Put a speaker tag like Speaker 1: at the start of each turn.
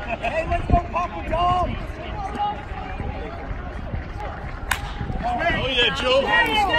Speaker 1: Hey, let's go, Papa Dom!
Speaker 2: Oh yeah, Joe.